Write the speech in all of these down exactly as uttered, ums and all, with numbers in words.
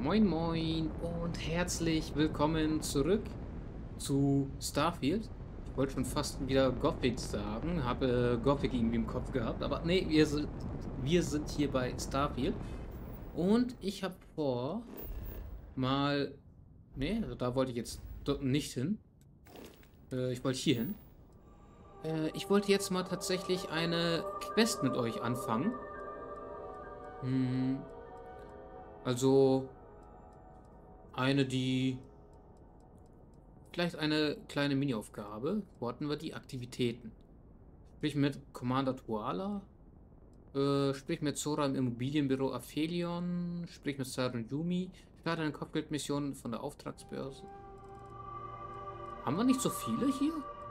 Moin Moin und herzlich willkommen zurück zu Starfield. Ich wollte schon fast wieder Gothic sagen, habe äh, Gothic irgendwie im Kopf gehabt, aber nee, wir sind, wir sind hier bei Starfield und ich habe vor, mal, nee, da wollte ich jetzt dort nicht hin, äh, ich wollte hier hin. Äh, ich wollte jetzt mal tatsächlich eine Quest mit euch anfangen. Hm, also eine, die vielleicht eine kleine Mini-Aufgabe. Wo hatten wir die Aktivitäten? Sprich mit Commander Tuala. Äh, sprich mit Zora im Immobilienbüro Aphelion. Sprich mit Siren Yumi. Starte eine Kopfgeldmission von der Auftragsbörse. Haben wir nicht so viele hier?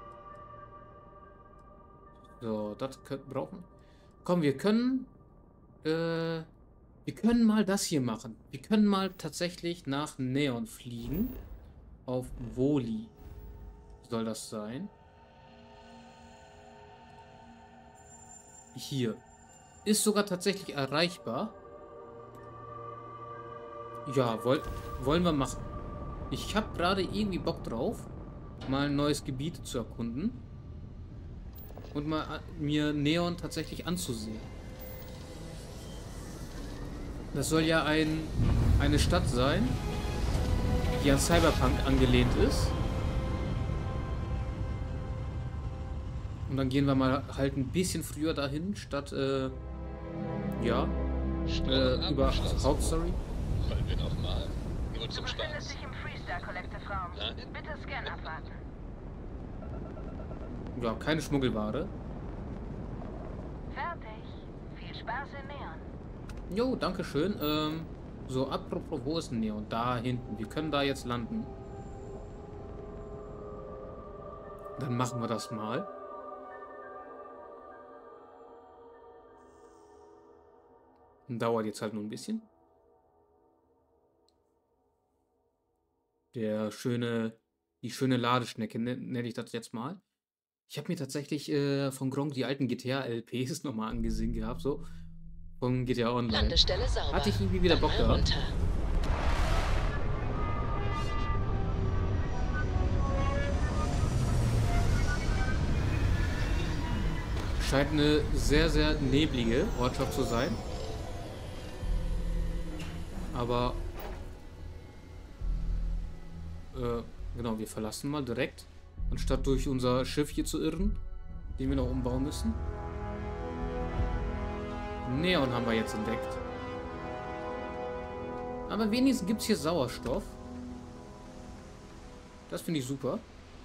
So, das brauchen. Komm, wir können. Äh, wir können mal das hier machen. Wir können mal tatsächlich nach Neon fliegen. Auf Voli soll das sein. Hier. Ist sogar tatsächlich erreichbar. Ja, woll, wollen wir machen. Ich habe gerade irgendwie Bock drauf, mal ein neues Gebiet zu erkunden. Und mal mir Neon tatsächlich anzusehen. Das soll ja ein, eine Stadt sein, die an Cyberpunk angelehnt ist. Und dann gehen wir mal halt ein bisschen früher dahin, statt, äh, ja, äh, über Hauptstory. Wollen wir noch mal? Nur zum Du befindest Spaß. dich im Freestar Collective Raum. Nein. Bitte Scan abwarten. Ja, keine Schmuggelware. Fertig. Viel Spaß in Neon. Jo, danke schön. Ähm, so, apropos, wo ist denn Neon? Da hinten. Wir können da jetzt landen. Dann machen wir das mal. Dauert jetzt halt nur ein bisschen. Der schöne, die schöne Ladeschnecke nenne ich das jetzt mal. Ich habe mir tatsächlich äh, von Gronk die alten G T A-L Ps nochmal angesehen gehabt, so. Von G T A Online. Landestelle sauber. Hatte ich irgendwie wieder Bock gehabt. Runter. Scheint eine sehr, sehr neblige Ortschaft zu sein. Aber äh, genau, wir verlassen mal direkt, anstatt durch unser Schiff hier zu irren, den wir noch umbauen müssen. Neon haben wir jetzt entdeckt. Aber wenigstens gibt es hier Sauerstoff. Das finde ich super.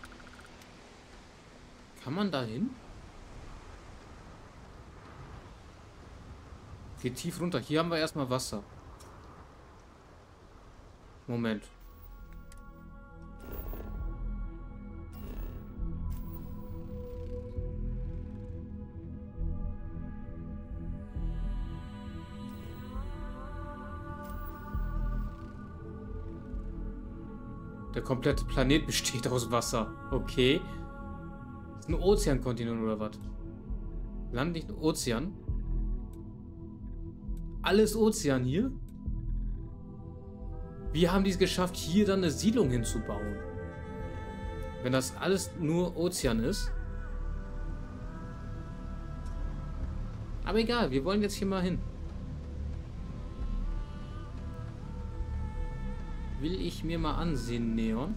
Kann man da hin? Geht tief runter. Hier haben wir erstmal Wasser. Moment. Der komplette Planet besteht aus Wasser. Okay. Ist ein Ozeankontinent oder was? Land nicht ein Ozean? Alles Ozean hier? Wie haben die es geschafft, hier dann eine Siedlung hinzubauen? Wenn das alles nur Ozean ist. Aber egal, wir wollen jetzt hier mal hin. Will ich mir mal ansehen, Neon.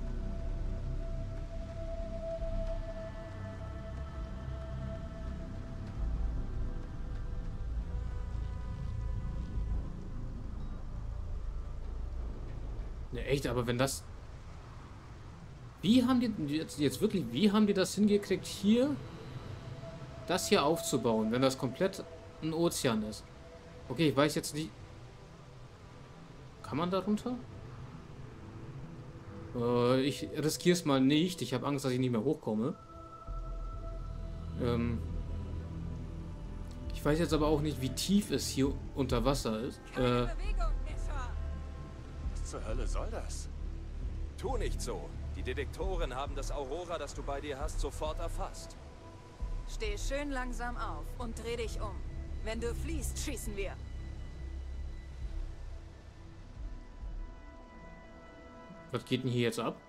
Ne, echt, aber wenn das... Wie haben die jetzt, jetzt wirklich, wie haben die das hingekriegt, hier das hier aufzubauen, wenn das komplett ein Ozean ist? Okay, ich weiß jetzt nicht... Kann man da runter? Äh, ich riskiere es mal nicht. Ich habe Angst, dass ich nicht mehr hochkomme. Ähm... Ich weiß jetzt aber auch nicht, wie tief es hier unter Wasser ist. Äh... Was zur Hölle soll das? Tu nicht so. Die Detektoren haben das Aurora, das du bei dir hast, sofort erfasst. Steh schön langsam auf und dreh dich um. Wenn du fliehst, schießen wir. Was geht denn hier jetzt ab?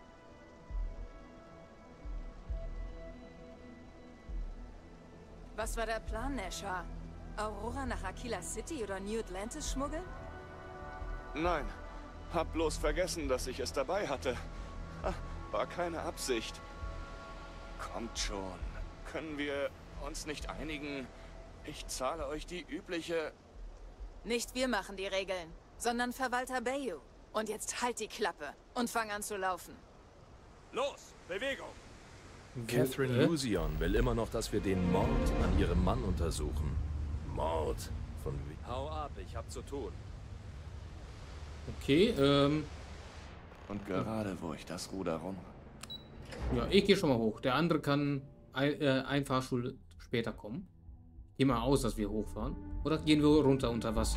Was war der Plan, Nesha? Aurora nach Aquila City oder New Atlantis schmuggeln? Nein, hab bloß vergessen, dass ich es dabei hatte. Ah, war keine Absicht. Kommt schon. Können wir uns nicht einigen? Ich zahle euch die übliche... Nicht wir machen die Regeln, sondern Verwalter Bayou. Und jetzt halt die Klappe und fang an zu laufen. Los, Bewegung! Catherine Äh? Lusion will immer noch, dass wir den Mord an ihrem Mann untersuchen. Mord? Von wie? Hau ab, ich hab zu tun. Okay, ähm... Und gerade, wo ich das Ruder rum... ja, ich gehe schon mal hoch. Der andere kann ein, äh, ein Fahrstuhl später kommen. Geh mal aus, dass wir hochfahren. Oder gehen wir runter unter Wasser?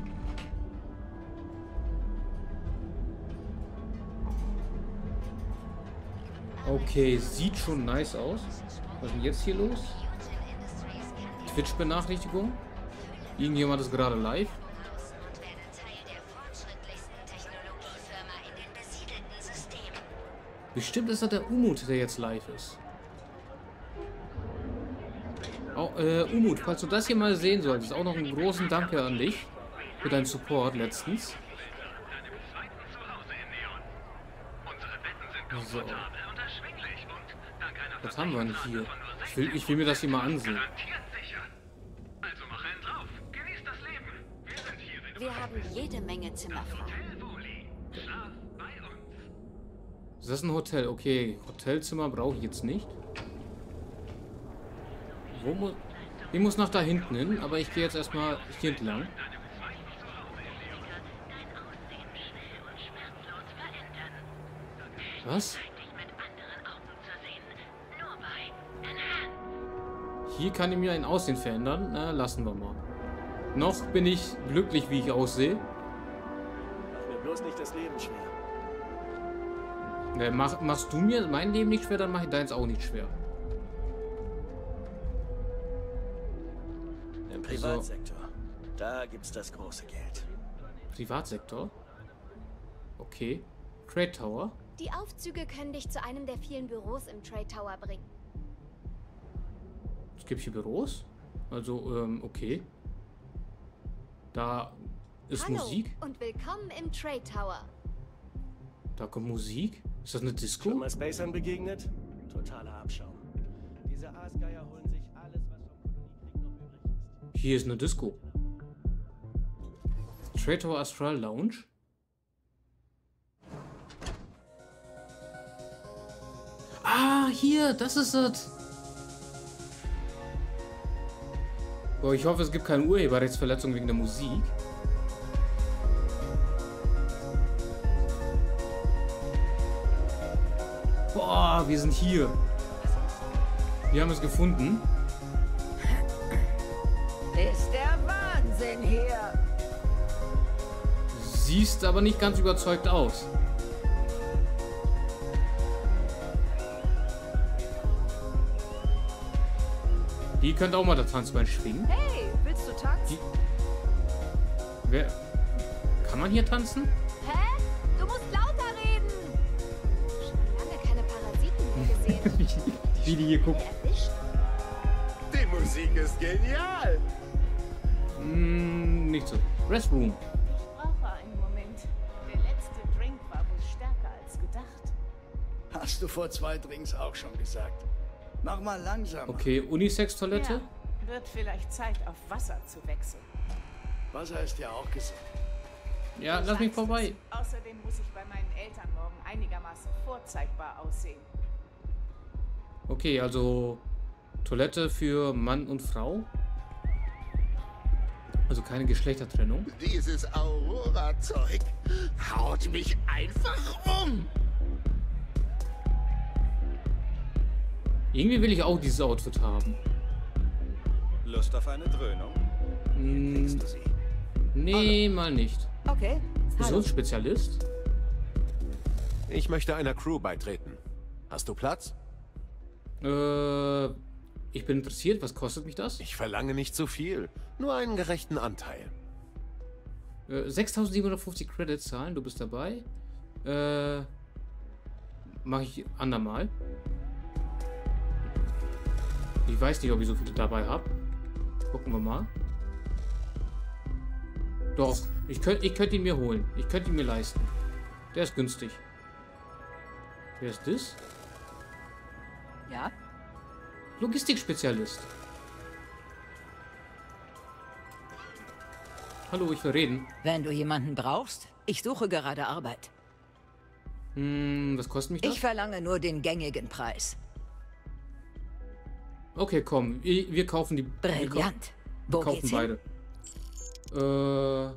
Okay, sieht schon nice aus. Was ist denn jetzt hier los? Twitch-Benachrichtigung? Irgendjemand ist gerade live. Bestimmt ist das der Umut, der jetzt live ist. Oh, äh, Umut, falls du das hier mal sehen solltest, auch noch einen großen Danke an dich für deinen Support letztens. So. Was haben wir denn hier? Ich will, ich will mir das hier mal ansehen. Wir haben jede Menge Zimmer frei. Ist das ein Hotel? Okay, Hotelzimmer brauche ich jetzt nicht. Wo muss... Ich muss nach da hinten hin, aber ich gehe jetzt erstmal hier entlang. Was? Hier kann ich mir ein Aussehen verändern. Na, lassen wir mal. Noch bin ich glücklich, wie ich aussehe. Mach mir bloß nicht das Leben schwer. Ne, mach, machst du mir mein Leben nicht schwer, dann mache ich deins auch nicht schwer. Im Privatsektor. Da gibt's das große Geld. Privatsektor? Okay. Trade Tower? Die Aufzüge können dich zu einem der vielen Büros im Trade Tower bringen. Es gibt hier Büros? Also, ähm, okay. Da ist Hallo Musik. und willkommen im Trade Tower. Da kommt Musik. Ist das eine Schon Disco? mal Spacern begegnet? Totaler Abschaum. Diese Aasgeier holen sich alles, was vom Koloniekrieg noch übrig ist. Hier ist eine Disco. Trade Tower Astral Lounge. Ah, hier, das ist es. Boah, ich hoffe, es gibt keine Urheberrechtsverletzung wegen der Musik. Boah, wir sind hier. Wir haben es gefunden. Ist der Wahnsinn hier. Siehst aber nicht ganz überzeugt aus. Die könnte auch mal das Tanzbein schwingen. Hey, willst du tanzen? Wer... Kann man hier tanzen? Hä? Du musst lauter reden! Schon lange keine Parasiten mehr gesehen. Wie die hier guckt. Erwischt? Die Musik ist genial. Hm, nicht so. Restroom. Ich brauche einen Moment. Der letzte Drink war wohl stärker als gedacht. Hast du vor zwei Drinks auch schon gesagt. Mach mal langsam. Okay, Unisex-Toilette. Ja, wird vielleicht Zeit, auf Wasser zu wechseln. Wasser ist ja auch gesund. Ja, Du lass mich sagst vorbei. es. Außerdem muss ich bei meinen Eltern morgen einigermaßen vorzeigbar aussehen. Okay, also Toilette für Mann und Frau. Also keine Geschlechtertrennung. Dieses Aurora-Zeug haut mich einfach um. Irgendwie will ich auch dieses Outfit haben. Lust auf eine Dröhnung? Hm, Kriegst du sie? nee, mal nicht. Okay. Fusionsspezialist? Ich möchte einer Crew beitreten. Hast du Platz? Äh, ich bin interessiert. Was kostet mich das? Ich verlange nicht zu viel. Nur einen gerechten Anteil. Äh, sechstausendsiebenhundertfünfzig Credits zahlen. Du bist dabei. Äh, mache ich andermal. Ich weiß nicht, ob ich so viele dabei habe. Gucken wir mal. Doch, ich könnte ich könnt ihn mir holen. Ich könnte ihn mir leisten. Der ist günstig. Wer ist das? Ja? Logistikspezialist. Hallo, ich will reden. Wenn du jemanden brauchst, ich suche gerade Arbeit. Hm, was kostet mich das? Ich verlange nur den gängigen Preis. Okay, komm. Wir, wir kaufen die... Brillant. Wir, wir Wo kaufen geht's beide. Äh...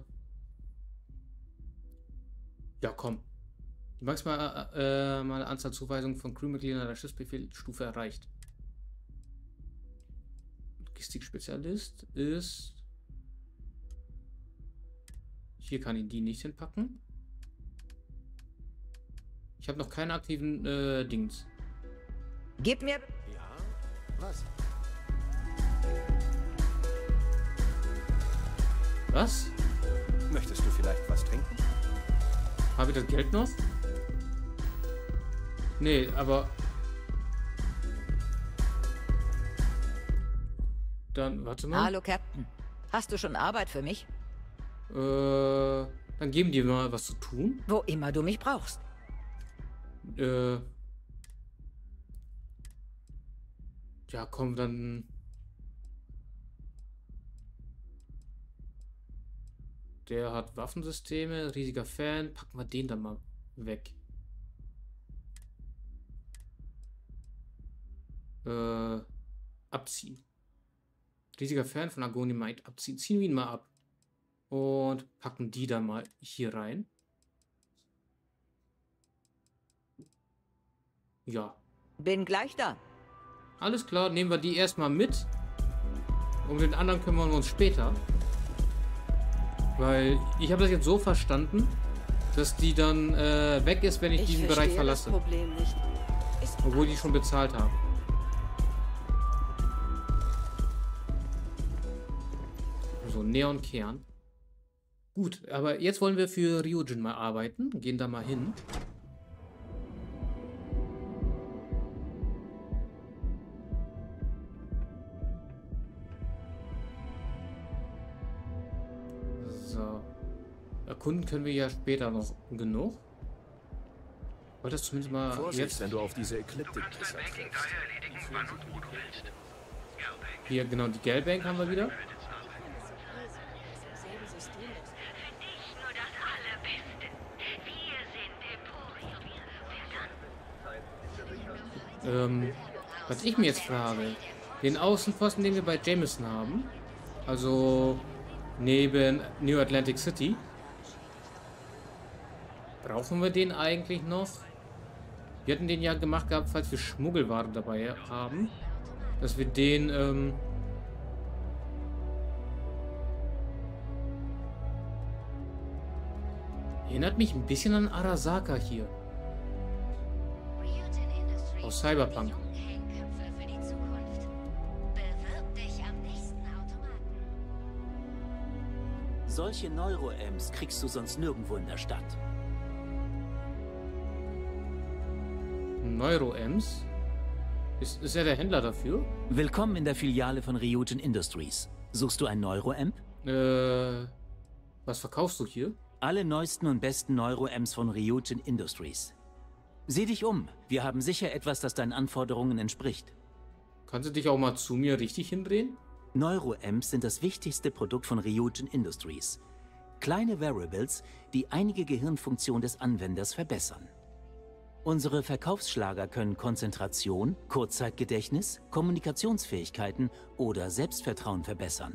Ja, komm. Die maximale äh, mal Anzahl Zuweisungen von Crewmitgliedern der Schiffsbefehlsstufe erreicht. Logistikspezialist ist... Hier kann ich die nicht hinpacken. Ich habe noch keine aktiven äh, Dings. Gib mir... Ja, was? Was? Möchtest du vielleicht was trinken? Habe ich das Geld noch? Nee, aber... Dann, warte mal. Hallo, Captain. Hast du schon Arbeit für mich? Äh, dann geben die mal was zu tun. Wo immer du mich brauchst. Äh... Ja, komm, dann... Der hat Waffensysteme, riesiger Fan. Packen wir den dann mal weg. Äh, abziehen. Riesiger Fan von Agony Might abziehen. Ziehen wir ihn mal ab. Und packen die dann mal hier rein. Ja. Bin gleich da. Alles klar, nehmen wir die erstmal mit. Um den anderen kümmern wir uns später. Weil ich habe das jetzt so verstanden, dass die dann äh, weg ist, wenn ich, ich diesen Bereich verlasse. Das Problem nicht. Obwohl die schon bezahlt haben. So, Neonkern. Gut, aber jetzt wollen wir für Ryujin mal arbeiten. Gehen da mal hin. So. Erkunden können wir ja später noch genug. Ich wollte das zumindest mal Vorsicht, jetzt... wenn du auf diese Ekliptik-Pisser triffst. Hier, genau, die Gelbank haben wir wieder. Ähm, was ich mir jetzt frage, den Außenposten, den wir bei Jameson haben, also neben New Atlantic City, brauchen wir den eigentlich noch? Wir hatten den ja gemacht gehabt, falls wir Schmuggelware dabei haben, dass wir den, ähm, erinnert mich ein bisschen an Arasaka hier. Aus Cyberpunk. Solche Neuro-Amps kriegst du sonst nirgendwo in der Stadt. Neuro-Amps? Ist, ist er der Händler dafür? Willkommen in der Filiale von Ryujin Industries. Suchst du ein Neuro-Amp? Äh, was verkaufst du hier? Alle neuesten und besten Neuro-Amps von Ryujin Industries. Sieh dich um. Wir haben sicher etwas, das deinen Anforderungen entspricht. Kannst du dich auch mal zu mir richtig hindrehen? Neuro-Amps sind das wichtigste Produkt von Ryujin Industries. Kleine Variables, die einige Gehirnfunktion des Anwenders verbessern. Unsere Verkaufsschlager können Konzentration, Kurzzeitgedächtnis, Kommunikationsfähigkeiten oder Selbstvertrauen verbessern.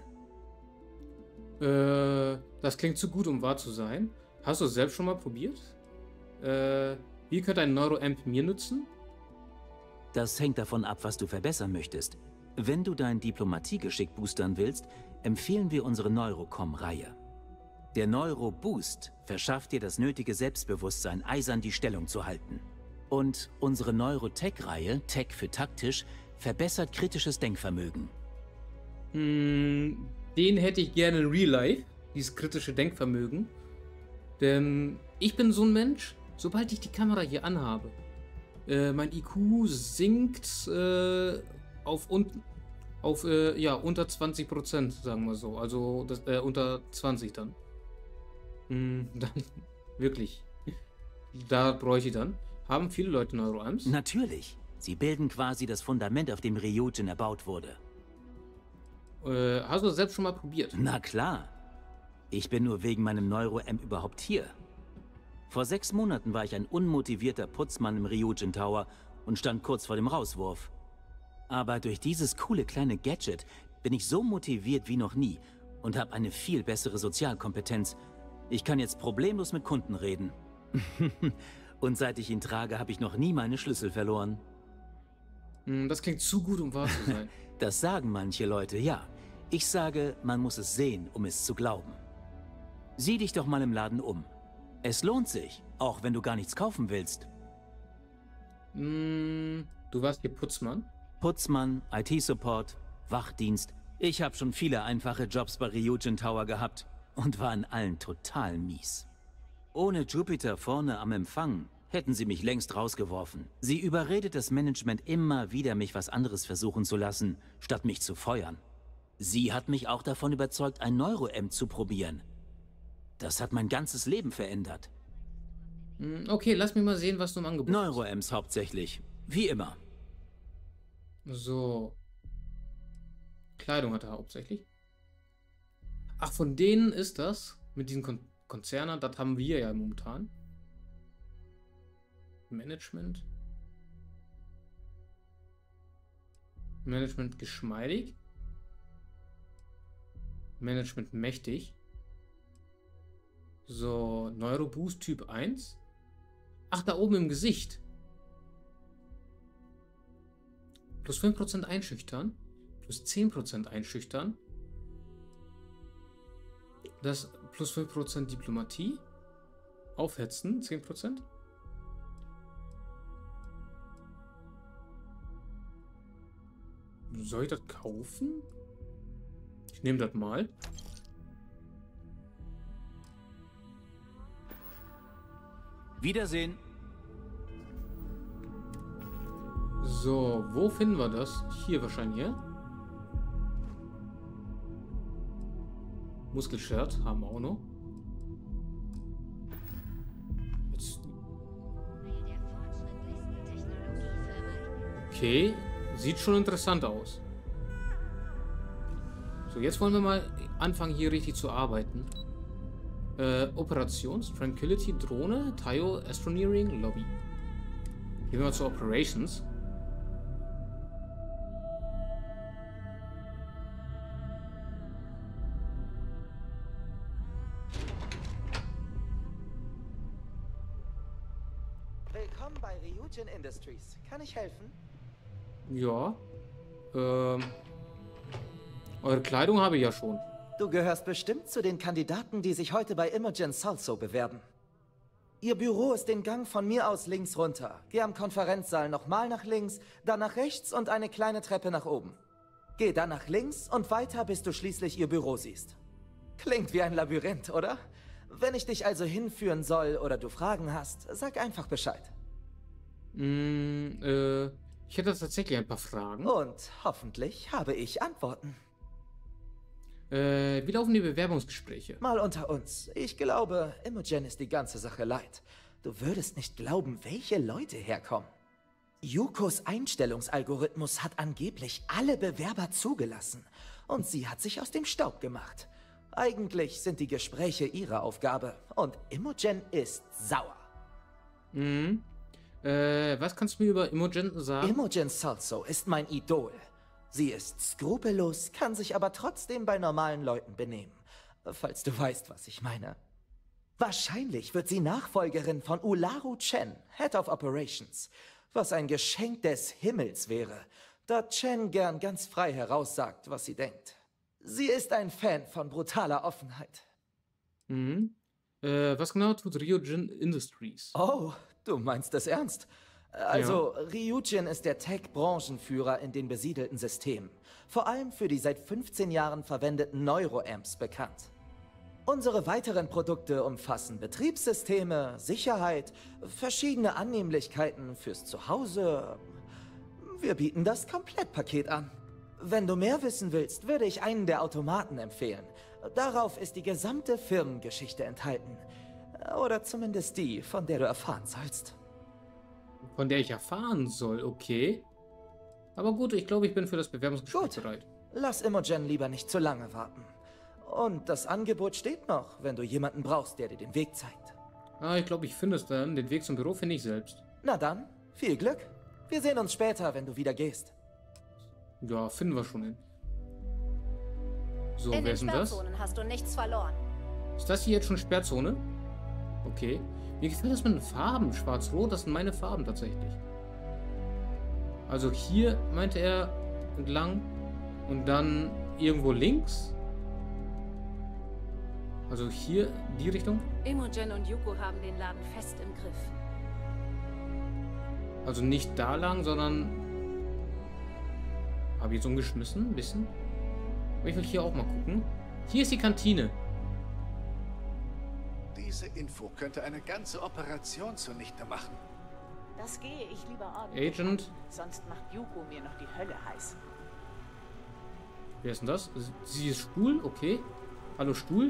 Äh, das klingt zu gut, um wahr zu sein. Hast du es selbst schon mal probiert? Äh, wie könnte ein Neuro-Amp mir nützen? Das hängt davon ab, was du verbessern möchtest. Wenn du dein Diplomatiegeschick boostern willst, empfehlen wir unsere Neurocom-Reihe. Der Neuro-Boost verschafft dir das nötige Selbstbewusstsein, eisern die Stellung zu halten. Und unsere Neurotech-Reihe, Tech für taktisch, verbessert kritisches Denkvermögen. Hm, den hätte ich gerne in Real Life, dieses kritische Denkvermögen. Denn ich bin so ein Mensch, sobald ich die Kamera hier anhabe, Äh, mein I Q sinkt äh, auf, un auf äh, ja, unter zwanzig Prozent, sagen wir so. Also das, äh, unter zwanzig dann. Hm, dann wirklich. Da bräuchte ich dann. Haben viele Leute Neuroamps? Natürlich. Sie bilden quasi das Fundament, auf dem Ryujin erbaut wurde. Äh, hast du das selbst schon mal probiert? Na klar. Ich bin nur wegen meinem Neuro-Amp überhaupt hier. Vor sechs Monaten war ich ein unmotivierter Putzmann im Ryujin Tower und stand kurz vor dem Rauswurf. Aber durch dieses coole kleine Gadget bin ich so motiviert wie noch nie und habe eine viel bessere Sozialkompetenz. Ich kann jetzt problemlos mit Kunden reden. Und seit ich ihn trage, habe ich noch nie meine Schlüssel verloren. Das klingt zu gut, um wahr zu sein. Das sagen manche Leute, ja. Ich sage, man muss es sehen, um es zu glauben. Sieh dich doch mal im Laden um. Es lohnt sich, auch wenn du gar nichts kaufen willst. Mm, du warst hier Putzmann? Putzmann, I T-Support, Wachdienst. Ich habe schon viele einfache Jobs bei Ryujin Tower gehabt und war in allen total mies. Ohne Jupiter vorne am Empfang hätten sie mich längst rausgeworfen. Sie überredet das Management immer wieder, mich was anderes versuchen zu lassen, statt mich zu feuern. Sie hat mich auch davon überzeugt, ein Neuro-Amp zu probieren. Das hat mein ganzes Leben verändert. Okay, lass mich mal sehen, was du im Angebot hast. Neuro-Amps hauptsächlich. Wie immer. So. Kleidung hat er hauptsächlich. Ach, von denen ist das. Mit diesen Kon Konzernen, das haben wir ja momentan. Management. Management geschmeidig. Management mächtig. So, Neuroboost Typ eins. Ach, da oben im Gesicht. Plus fünf Prozent einschüchtern. Plus zehn Prozent einschüchtern. Das plus fünf Prozent Diplomatie. Aufhetzen, zehn Prozent. Soll ich das kaufen? Ich nehme das mal. Wiedersehen. So, wo finden wir das? Hier wahrscheinlich, ja? Muskelshirt haben wir auch noch. Jetzt. Okay, sieht schon interessant aus. So, jetzt wollen wir mal anfangen, hier richtig zu arbeiten. Äh, Operations, Tranquility, Drohne, Tayo, Astroneering, Lobby. Gehen wir mal zu Operations. Willkommen bei Ryujin Industries. Kann ich helfen? Ja. Ähm. Eure Kleidung habe ich ja schon. Du gehörst bestimmt zu den Kandidaten, die sich heute bei Imogen Salso bewerben. Ihr Büro ist den Gang von mir aus links runter. Geh am Konferenzsaal nochmal nach links, dann nach rechts und eine kleine Treppe nach oben. Geh dann nach links und weiter, bis du schließlich ihr Büro siehst. Klingt wie ein Labyrinth, oder? Wenn ich dich also hinführen soll oder du Fragen hast, sag einfach Bescheid. Mm, äh, ich hätte tatsächlich ein paar Fragen. Und hoffentlich habe ich Antworten. Äh, wie laufen die Bewerbungsgespräche? Mal unter uns. Ich glaube, Imogen ist die ganze Sache leid. Du würdest nicht glauben, welche Leute herkommen. Yukos Einstellungsalgorithmus hat angeblich alle Bewerber zugelassen. Und sie hat sich aus dem Staub gemacht. Eigentlich sind die Gespräche ihre Aufgabe. Und Imogen ist sauer. Mhm. Äh, was kannst du mir über Imogen sagen? Imogen Salso ist mein Idol. Sie ist skrupellos, kann sich aber trotzdem bei normalen Leuten benehmen. Falls du weißt, was ich meine. Wahrscheinlich wird sie Nachfolgerin von Ularu Chen, Head of Operations. Was ein Geschenk des Himmels wäre, da Chen gern ganz frei heraussagt, was sie denkt. Sie ist ein Fan von brutaler Offenheit. Mhm. Äh, was genau tut Ryujin Industries? Oh, du meinst das ernst? Also, ja. Ryujin ist der Tech-Branchenführer in den besiedelten Systemen. Vor allem für die seit fünfzehn Jahren verwendeten Neuro-Amps bekannt. Unsere weiteren Produkte umfassen Betriebssysteme, Sicherheit, verschiedene Annehmlichkeiten fürs Zuhause. Wir bieten das Komplettpaket an. Wenn du mehr wissen willst, würde ich einen der Automaten empfehlen. Darauf ist die gesamte Firmengeschichte enthalten. Oder zumindest die, von der du erfahren sollst. Von der ich erfahren soll, okay. Aber gut, ich glaube, ich bin für das Bewerbungsgespräch Gut. bereit. Lass Imogen lieber nicht zu lange warten. Und das Angebot steht noch, wenn du jemanden brauchst, der dir den Weg zeigt. Ah, ich glaube, ich finde es dann. Den Weg zum Büro finde ich selbst. Na dann, viel Glück. Wir sehen uns später, wenn du wieder gehst. Ja, finden wir schon hin. So, In wer den ist denn das? Sperrzonen hast du nichts verloren. Ist das hier jetzt schon Sperrzone? Okay. Mir gefällt das mit den Farben. Schwarz-Rot, das sind meine Farben tatsächlich. Also hier meinte er entlang und dann irgendwo links. Also hier die Richtung. Imogen und Yuko haben den Laden fest im Griff. Also nicht da lang, sondern... Habe ich jetzt umgeschmissen, ein bisschen. Aber ich will hier auch mal gucken. Hier ist die Kantine. Diese Info könnte eine ganze Operation zunichte machen. Das gehe ich lieber ordentlich Agent. an, sonst macht Yuko mir noch die Hölle heiß. Wer ist denn das? Sie ist Stuhl, okay. Hallo Stuhl.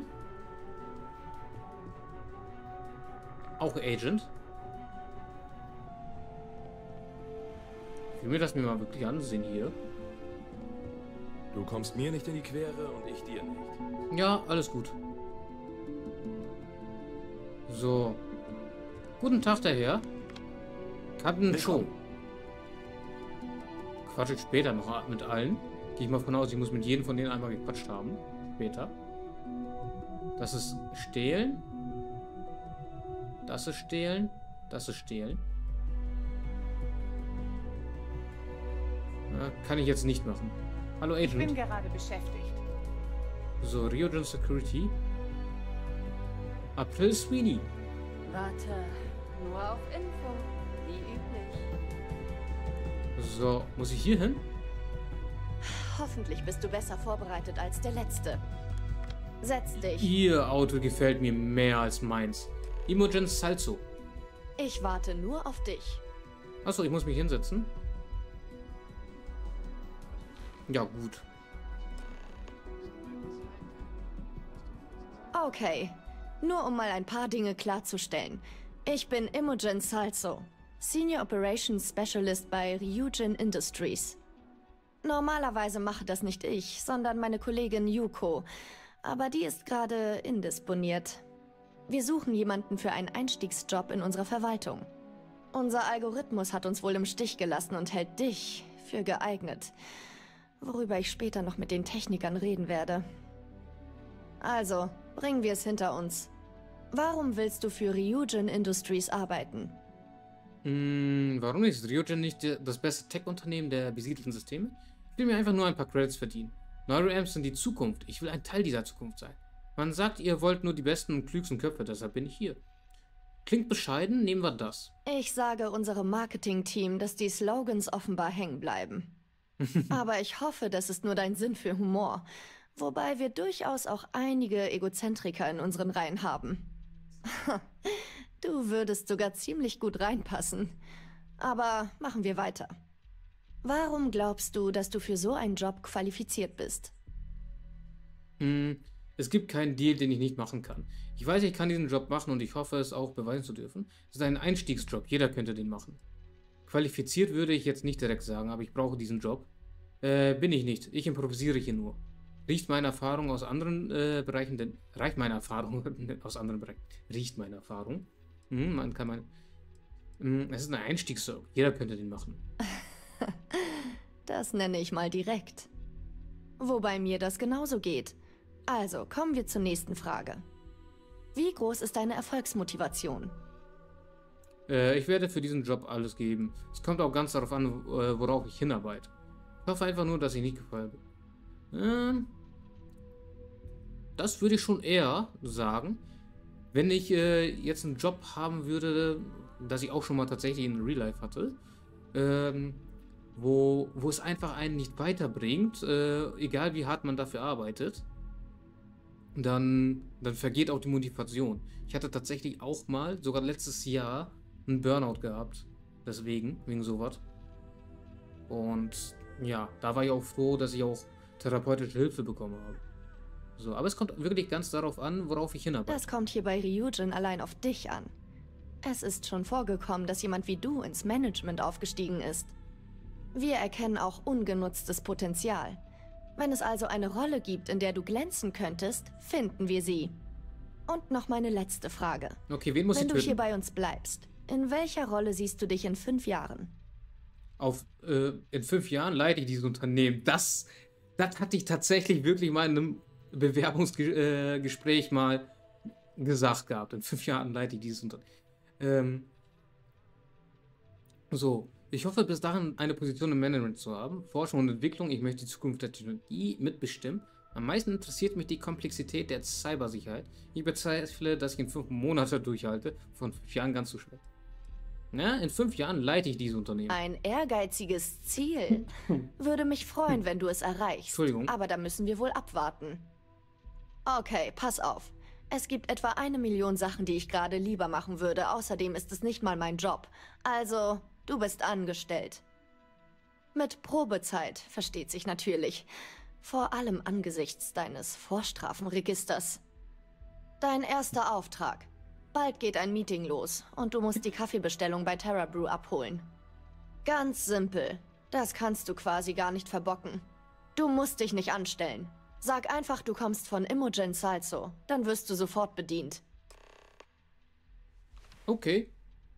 Auch Agent. Ich will mir das mir mal wirklich ansehen hier. Du kommst mir nicht in die Quere und ich dir nicht. Ja, alles gut. So. Guten Tag, der Herr. Captain Cho. Quatsche ich später noch mit allen. Gehe ich mal von aus, ich muss mit jedem von denen einmal gequatscht haben. Später. Das ist Stehlen. Das ist Stehlen. Das ist Stehlen. Ja, kann ich jetzt nicht machen. Hallo Agent. Ich bin gerade beschäftigt. So, Ryujin Security. April Sweeney. Warte, nur auf Info, wie üblich. So, muss ich hier hin? Hoffentlich bist du besser vorbereitet als der Letzte. Setz dich. Ihr Auto gefällt mir mehr als meins. Imogen Salzo. Ich warte nur auf dich. Achso, ich muss mich hinsetzen. Ja, gut. Okay, nur um mal ein paar Dinge klarzustellen. Ich bin Imogen Salzo, Senior Operations Specialist bei Ryujin Industries. Normalerweise mache das nicht ich, sondern meine Kollegin Yuko. Aber die ist gerade indisponiert. Wir suchen jemanden für einen Einstiegsjob in unserer Verwaltung. Unser Algorithmus hat uns wohl im Stich gelassen und hält dich für geeignet. Worüber ich später noch mit den Technikern reden werde. Also, bringen wir es hinter uns. Warum willst du für Ryujin Industries arbeiten? Hm, warum ist Ryujin nicht das beste Tech-Unternehmen der besiedelten Systeme? Ich will mir einfach nur ein paar Credits verdienen. NeuroAmps sind die Zukunft. Ich will ein Teil dieser Zukunft sein. Man sagt, ihr wollt nur die besten und klügsten Köpfe, deshalb bin ich hier. Klingt bescheiden, nehmen wir das. Ich sage unserem Marketing-Team, dass die Slogans offenbar hängen bleiben. Aber ich hoffe, das ist nur dein Sinn für Humor. Wobei wir durchaus auch einige Egozentriker in unseren Reihen haben. Du würdest sogar ziemlich gut reinpassen. Aber machen wir weiter. Warum glaubst du, dass du für so einen Job qualifiziert bist? Hm, es gibt keinen Deal, den ich nicht machen kann. Ich weiß, ich kann diesen Job machen und ich hoffe, es auch beweisen zu dürfen. Es ist ein Einstiegsjob, jeder könnte den machen. Qualifiziert würde ich jetzt nicht direkt sagen, aber ich brauche diesen Job. Äh, bin ich nicht. Ich improvisiere hier nur. Riecht meine Erfahrung aus anderen äh, Bereichen, denn reicht meine Erfahrung aus anderen Bereichen. Riecht meine Erfahrung. Hm, man kann man. Hm, es ist ein Einstiegsjob. Jeder könnte den machen. Das nenne ich mal direkt. Wobei mir das genauso geht. Also, kommen wir zur nächsten Frage. Wie groß ist deine Erfolgsmotivation? Äh, ich werde für diesen Job alles geben. Es kommt auch ganz darauf an, worauf ich hinarbeite. Ich hoffe einfach nur, dass ich nicht gefallen bin. Ähm, das würde ich schon eher sagen. Wenn ich äh, jetzt einen Job haben würde, das ich auch schon mal tatsächlich in Real Life hatte, ähm, wo, wo es einfach einen nicht weiterbringt, äh, egal wie hart man dafür arbeitet, dann, dann vergeht auch die Motivation. Ich hatte tatsächlich auch mal, sogar letztes Jahr, einen Burnout gehabt. Deswegen, wegen sowas. Und ja, da war ich auch froh, dass ich auch therapeutische Hilfe bekommen habe. So, aber es kommt wirklich ganz darauf an, worauf ich hinarbeite. Das kommt hier bei Ryujin allein auf dich an. Es ist schon vorgekommen, dass jemand wie du ins Management aufgestiegen ist. Wir erkennen auch ungenutztes Potenzial. Wenn es also eine Rolle gibt, in der du glänzen könntest, finden wir sie. Und noch meine letzte Frage. Okay, wen muss ich Wenn du töten? hier bei uns bleibst, in welcher Rolle siehst du dich in fünf Jahren? Auf, äh, in fünf Jahren leite ich dieses Unternehmen. Das, das hatte ich tatsächlich wirklich mal in einem Bewerbungsgespräch äh, mal gesagt gehabt. In fünf Jahren leite ich dieses Unternehmen. Ähm, so, ich hoffe bis dahin eine Position im Management zu haben. Forschung und Entwicklung, ich möchte die Zukunft der Technologie mitbestimmen. Am meisten interessiert mich die Komplexität der Cybersicherheit. Ich bezweifle, dass ich in fünf Monaten durchhalte. Von fünf Jahren ganz zu schwer. Ja, in fünf Jahren leite ich dieses Unternehmen. Ein ehrgeiziges Ziel. Würde mich freuen, wenn du es erreichst. Entschuldigung. Aber da müssen wir wohl abwarten. Okay, pass auf. Es gibt etwa eine Million Sachen, die ich gerade lieber machen würde. Außerdem ist es nicht mal mein Job. Also, du bist angestellt. Mit Probezeit, versteht sich natürlich. Vor allem angesichts deines Vorstrafenregisters. Dein erster Auftrag. Bald geht ein Meeting los und du musst die Kaffeebestellung bei Terra Brew abholen. Ganz simpel. Das kannst du quasi gar nicht verbocken. Du musst dich nicht anstellen. Sag einfach, du kommst von Imogen Salso. Dann wirst du sofort bedient. Okay.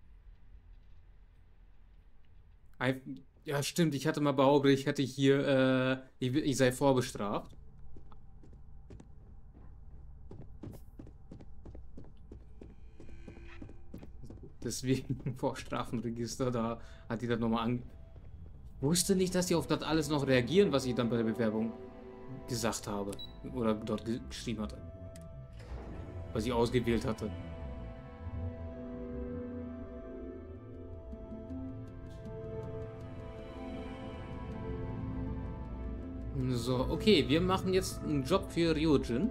Ein, ja, stimmt. Ich hatte mal behauptet, ich hätte hier, äh, ich, ich sei vorbestraft. Deswegen Vorstrafenregister, da hat die das nochmal an. Ich wusste nicht, dass die auf das alles noch reagieren, was ich dann bei der Bewerbung gesagt habe. Oder dort ge geschrieben hatte. Was ich ausgewählt hatte. So, okay, wir machen jetzt einen Job für Ryujin.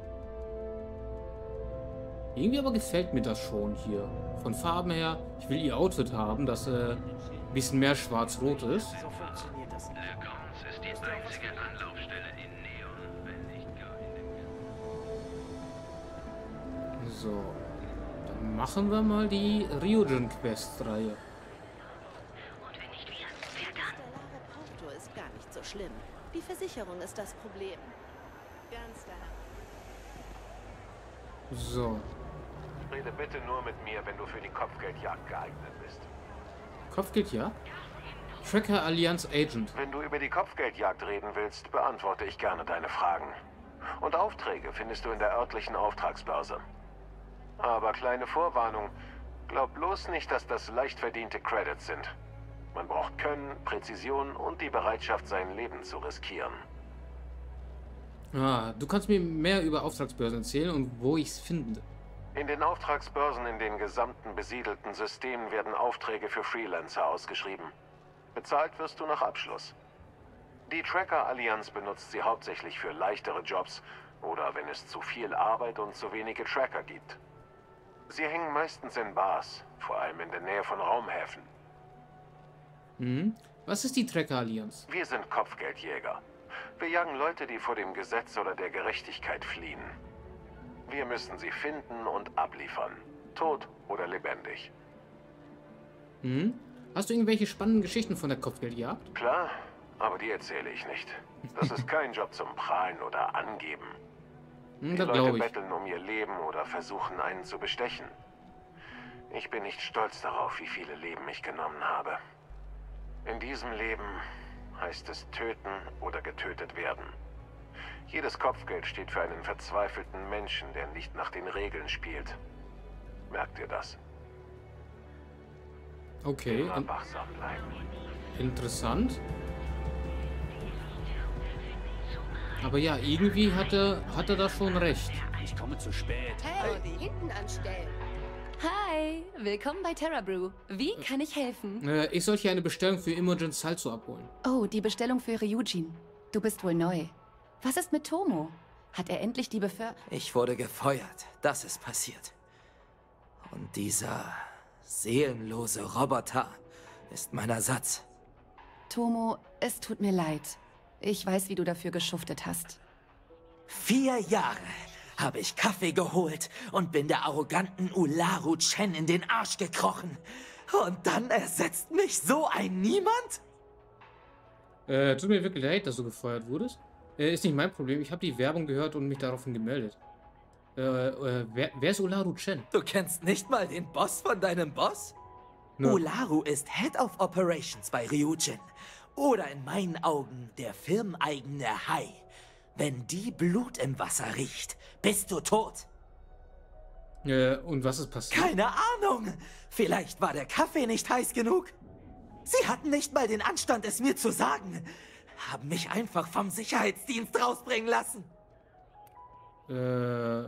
Irgendwie aber gefällt mir das schon hier. Von Farben her, ich will ihr Outfit haben, das äh, ein bisschen mehr schwarz-rot ist. So funktioniert das nicht. ist die einzige Anlaufstelle in Neon, wenn nicht gar in dem So, dann machen wir mal die Ryujin-Quest-Reihe. Porto ist gar nicht so schlimm. Die Versicherung ist das Problem. Ganz klar. So. Rede bitte nur mit mir, wenn du für die Kopfgeldjagd geeignet bist. Kopfgeldjagd? Tracker Allianz Agent. Wenn du über die Kopfgeldjagd reden willst, beantworte ich gerne deine Fragen. Und Aufträge findest du in der örtlichen Auftragsbörse. Aber kleine Vorwarnung, glaub bloß nicht, dass das leicht verdiente Credits sind. Man braucht Können, Präzision und die Bereitschaft, sein Leben zu riskieren. Ah, du kannst mir mehr über Auftragsbörsen erzählen und wo ich es finde. In den Auftragsbörsen in den gesamten besiedelten Systemen werden Aufträge für Freelancer ausgeschrieben. Bezahlt wirst du nach Abschluss. Die Tracker-Allianz benutzt sie hauptsächlich für leichtere Jobs oder wenn es zu viel Arbeit und zu wenige Tracker gibt. Sie hängen meistens in Bars, vor allem in der Nähe von Raumhäfen. Mhm. Was ist die Tracker-Allianz? Wir sind Kopfgeldjäger. Wir jagen Leute, die vor dem Gesetz oder der Gerechtigkeit fliehen. Wir müssen sie finden und abliefern. Tot oder lebendig. Mhm. Hast du irgendwelche spannenden Geschichten von der Kopfgeldjagd? Klar, aber die erzähle ich nicht. Das ist kein Job zum Prahlen oder Angeben. Hm, die das Leute glaube ich. betteln um ihr Leben oder versuchen, einen zu bestechen. Ich bin nicht stolz darauf, wie viele Leben ich genommen habe. In diesem Leben heißt es töten oder getötet werden. Jedes Kopfgeld steht für einen verzweifelten Menschen, der nicht nach den Regeln spielt. Merkt ihr das? Okay. Immer wachsam bleiben. Interessant. Aber ja, irgendwie hat er, hat er da schon recht. Ich komme zu spät. Hey, die hinten anstellen. Hi, willkommen bei Terra Brew. Wie kann ich helfen? Äh, ich soll hier eine Bestellung für Imogen Salso abholen. Oh, die Bestellung für Ryujin. Du bist wohl neu. Was ist mit Tomo? Hat er endlich die Beför... Ich wurde gefeuert. Das ist passiert. Und dieser seelenlose Roboter ist mein Ersatz. Tomo, es tut mir leid. Ich weiß, wie du dafür geschuftet hast. Vier Jahre habe ich Kaffee geholt und bin der arroganten Ularu Chen in den Arsch gekrochen. Und dann ersetzt mich so ein Niemand? Äh, tut mir wirklich leid, dass du gefeuert wurdest. Äh, ist nicht mein Problem. Ich habe die Werbung gehört und mich daraufhin gemeldet. Äh, äh, wer, wer ist Ularu Chen? Du kennst nicht mal den Boss von deinem Boss? No. Ularu ist Head of Operations bei Ryujin. Oder in meinen Augen der firmeneigene Hai. Wenn die Blut im Wasser riecht, bist du tot. Äh, und was ist passiert? Keine Ahnung. Vielleicht war der Kaffee nicht heiß genug. Sie hatten nicht mal den Anstand, es mir zu sagen. Haben mich einfach vom Sicherheitsdienst rausbringen lassen. Äh...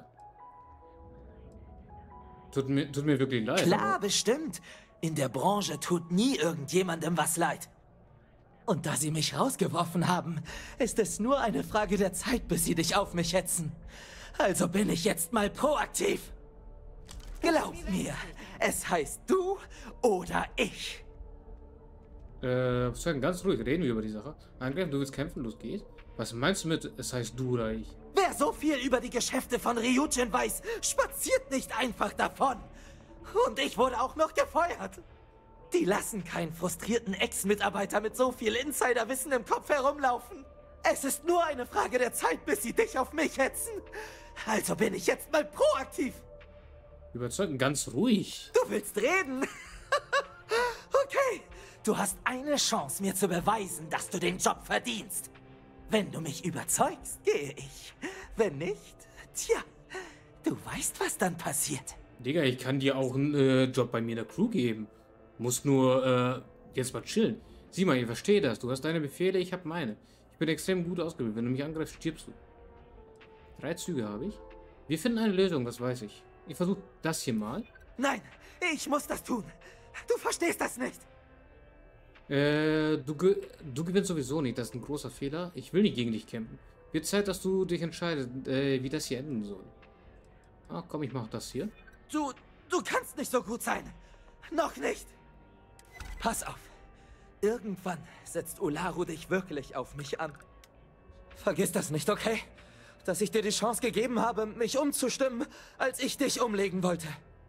Tut mir, tut mir wirklich leid. Klar, aber... bestimmt. In der Branche tut nie irgendjemandem was leid. Und da sie mich rausgeworfen haben, ist es nur eine Frage der Zeit, bis sie dich auf mich hetzen. Also bin ich jetzt mal proaktiv. Glaub mir, es heißt du oder ich. Äh, sagen, ganz ruhig, reden wir über die Sache. Angreifen, du willst kämpfen, los geht's. Was meinst du mit, es heißt du oder ich? Wer so viel über die Geschäfte von Ryujin weiß, spaziert nicht einfach davon. Und ich wurde auch noch gefeuert. Die lassen keinen frustrierten Ex-Mitarbeiter mit so viel Insiderwissen im Kopf herumlaufen. Es ist nur eine Frage der Zeit, bis sie dich auf mich hetzen. Also bin ich jetzt mal proaktiv. Überzeugen, ganz ruhig. Du willst reden? Okay, du hast eine Chance, mir zu beweisen, dass du den Job verdienst. Wenn du mich überzeugst, gehe ich. Wenn nicht, tja, du weißt, was dann passiert. Digga, ich kann dir auch einen äh, Job bei mir in der Crew geben. Muss nur, äh, jetzt mal chillen. Sieh mal, ich verstehe das. Du hast deine Befehle, ich habe meine. Ich bin extrem gut ausgebildet. Wenn du mich angreifst, stirbst du. Drei Züge habe ich. Wir finden eine Lösung, das weiß ich. Ich versuche das hier mal. Nein, ich muss das tun. Du verstehst das nicht. Äh, du, ge du gewinnst sowieso nicht. Das ist ein großer Fehler. Ich will nicht gegen dich kämpfen. Wird Zeit, dass du dich entscheidest, äh, wie das hier enden soll. Ah, komm, ich mach das hier. Du, du kannst nicht so gut sein. Noch nicht. Pass auf. Irgendwann setzt Ularu dich wirklich auf mich an. Vergiss das nicht, okay? Dass ich dir die Chance gegeben habe, mich umzustimmen, als ich dich umlegen wollte.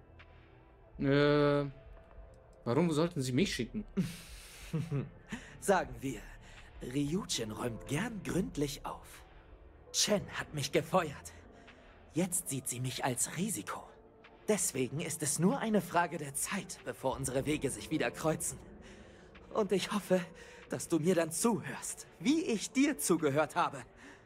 Äh, warum sollten sie mich schicken? Sagen wir, Ryujin räumt gern gründlich auf. Chen hat mich gefeuert. Jetzt sieht sie mich als Risiko. Deswegen ist es nur eine Frage der Zeit, bevor unsere Wege sich wieder kreuzen. Und ich hoffe, dass du mir dann zuhörst, wie ich dir zugehört habe.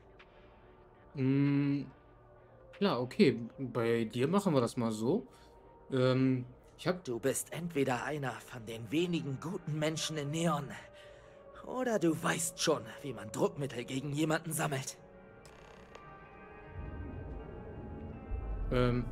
Mm, klar, okay. Bei dir machen wir das mal so. Ähm, ich hab... Du bist entweder einer von den wenigen guten Menschen in Neon, oder du weißt schon, wie man Druckmittel gegen jemanden sammelt. Ähm...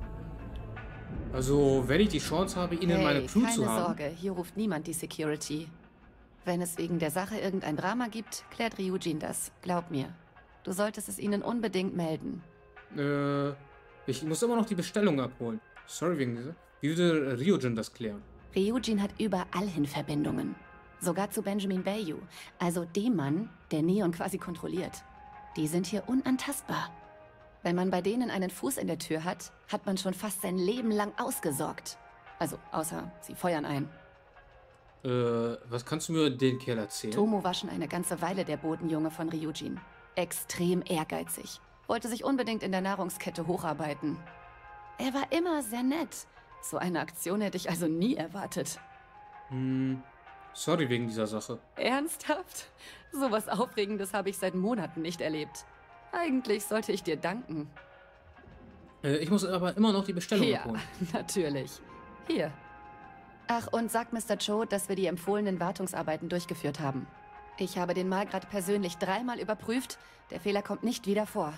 Also, wenn ich die Chance habe, ihn hey, in meine Crew zu haben... keine Sorge, hier ruft niemand die Security. Wenn es wegen der Sache irgendein Drama gibt, klärt Ryujin das. Glaub mir. Du solltest es ihnen unbedingt melden. Äh, ich muss immer noch die Bestellung abholen. Sorry wegen dieser. Wie würde Ryujin das klären? Ryujin hat überall hin Verbindungen. Sogar zu Benjamin Bayu, also dem Mann, der Neon quasi kontrolliert. Die sind hier unantastbar. Wenn man bei denen einen Fuß in der Tür hat, hat man schon fast sein Leben lang ausgesorgt. Also, außer sie feuern ein. Äh, was kannst du mir den Kerl erzählen? Tomo war schon eine ganze Weile der Bodenjunge von Ryujin. Extrem ehrgeizig. Wollte sich unbedingt in der Nahrungskette hocharbeiten. Er war immer sehr nett. So eine Aktion hätte ich also nie erwartet. Hm, sorry wegen dieser Sache. Ernsthaft? Sowas Aufregendes habe ich seit Monaten nicht erlebt. Eigentlich sollte ich dir danken. Äh, ich muss aber immer noch die Bestellung ja, abholen. Natürlich. Hier. Ach, und sag Mister Cho, dass wir die empfohlenen Wartungsarbeiten durchgeführt haben. Ich habe den Malgrad persönlich dreimal überprüft. Der Fehler kommt nicht wieder vor.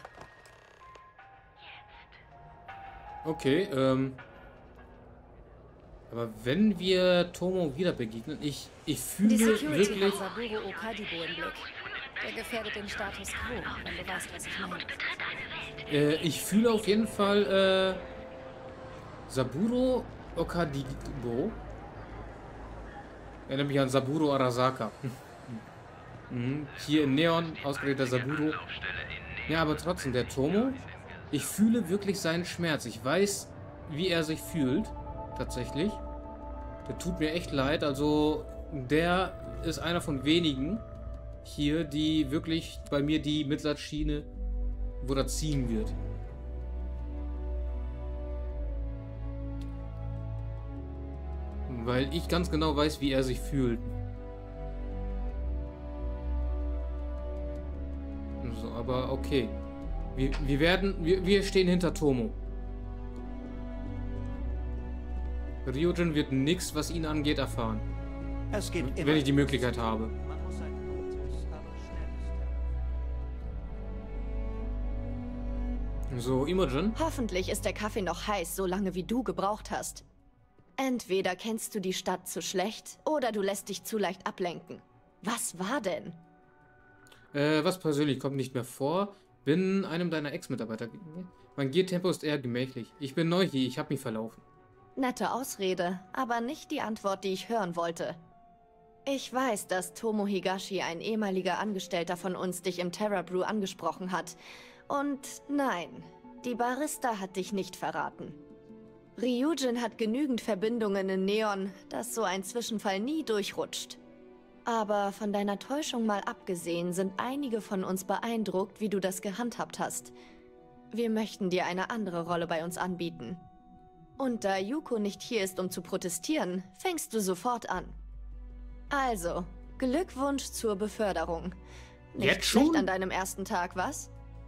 Okay, ähm... aber wenn wir Tomo wieder begegnen, ich, ich fühle wirklich... Saburo Okadibo im Blick. Der gefährdet den Status quo, wenn du weißt, was ich meine. Äh, ich fühle auf jeden Fall äh, Saburo Okadibo. Erinnert mich an Saburo Arasaka. mhm. Hier in Neon, ausgerechnet Saburo. Ja, aber trotzdem, der Tomo, ich fühle wirklich seinen Schmerz. Ich weiß, wie er sich fühlt, tatsächlich. Der tut mir echt leid. Also, der ist einer von wenigen hier, die wirklich bei mir die Mitleidsschiene, wo das ziehen wird. Weil ich ganz genau weiß, wie er sich fühlt. So, aber okay. Wir, wir werden, wir, wir stehen hinter Tomo. Ryujin wird nichts, was ihn angeht, erfahren. Es gibt wenn ich die Möglichkeit habe. So, Imogen? Hoffentlich ist der Kaffee noch heiß, so lange wie du gebraucht hast. Entweder kennst du die Stadt zu schlecht, oder du lässt dich zu leicht ablenken. Was war denn? Äh, was persönlich kommt nicht mehr vor. Bin einem deiner Ex-Mitarbeiter. Mein Gehtempo ist eher gemächlich. Ich bin neu hier, ich habe mich verlaufen. Nette Ausrede, aber nicht die Antwort, die ich hören wollte. Ich weiß, dass Tomo Higashi, ein ehemaliger Angestellter von uns, dich im Terra Brew angesprochen hat. Und nein, die Barista hat dich nicht verraten. Ryujin hat genügend Verbindungen in Neon, dass so ein Zwischenfall nie durchrutscht. Aber von deiner Täuschung mal abgesehen, sind einige von uns beeindruckt, wie du das gehandhabt hast. Wir möchten dir eine andere Rolle bei uns anbieten. Und da Yuko nicht hier ist, um zu protestieren, fängst du sofort an. Also, Glückwunsch zur Beförderung. Nicht Jetzt schon? schlecht an deinem ersten Tag, was?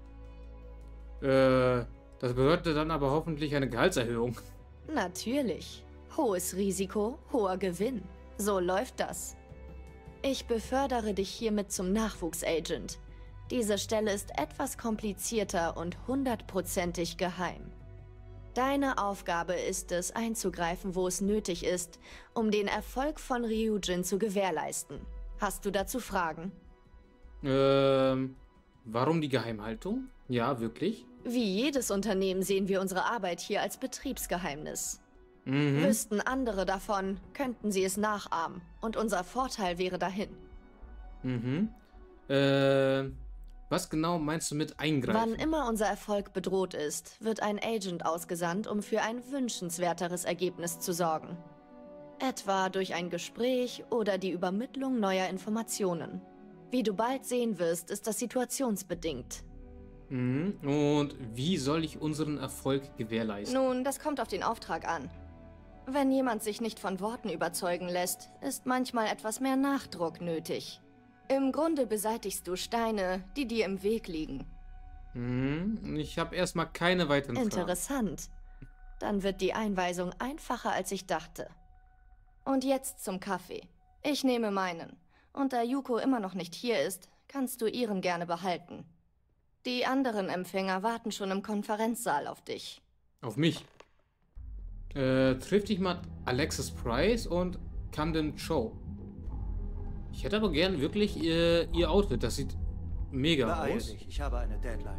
Äh, das bedeutet dann aber hoffentlich eine Gehaltserhöhung. Natürlich. Hohes Risiko, hoher Gewinn. So läuft das. Ich befördere dich hiermit zum Nachwuchsagent. Diese Stelle ist etwas komplizierter und hundertprozentig geheim. Deine Aufgabe ist es, einzugreifen, wo es nötig ist, um den Erfolg von Ryujin zu gewährleisten. Hast du dazu Fragen? Ähm, warum die Geheimhaltung? Ja, wirklich? Wie jedes Unternehmen sehen wir unsere Arbeit hier als Betriebsgeheimnis. Mhm. Wüssten andere davon, könnten sie es nachahmen und unser Vorteil wäre dahin. Mhm. Äh, was genau meinst du mit eingreifen? Wann immer unser Erfolg bedroht ist, wird ein Agent ausgesandt, um für ein wünschenswerteres Ergebnis zu sorgen. Etwa durch ein Gespräch oder die Übermittlung neuer Informationen. Wie du bald sehen wirst, ist das situationsbedingt. Mhm. Und wie soll ich unseren Erfolg gewährleisten? Nun, das kommt auf den Auftrag an. Wenn jemand sich nicht von Worten überzeugen lässt, ist manchmal etwas mehr Nachdruck nötig. Im Grunde beseitigst du Steine, die dir im Weg liegen. Mhm. Ich habe erstmal keine weiteren Fragen. Interessant. Dann wird die Einweisung einfacher, als ich dachte. Und jetzt zum Kaffee. Ich nehme meinen. Und da Yuko immer noch nicht hier ist, kannst du ihren gerne behalten. Die anderen Empfänger warten schon im Konferenzsaal auf dich. Auf mich? Äh, triff dich mal Alexis Price und Camden Cho. Ich hätte aber gern wirklich ihr, ihr Outfit. Das sieht mega Beeil aus. dich, ich habe eine Deadline.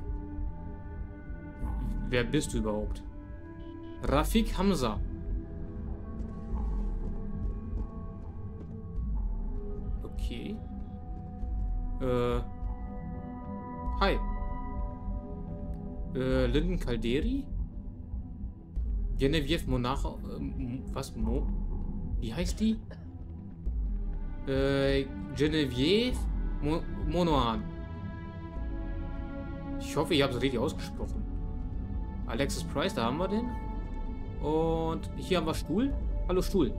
Wer bist du überhaupt? Rafik Hamza. Okay. Äh. Hi. Äh, Linden Calderi? Genevieve Monaco. Äh, was? Mo? Wie heißt die? Äh, Genevieve Mo Monoan. Ich hoffe, ich habe es richtig ausgesprochen. Alexis Price, da haben wir den. Und hier haben wir Stuhl. Hallo Stuhl.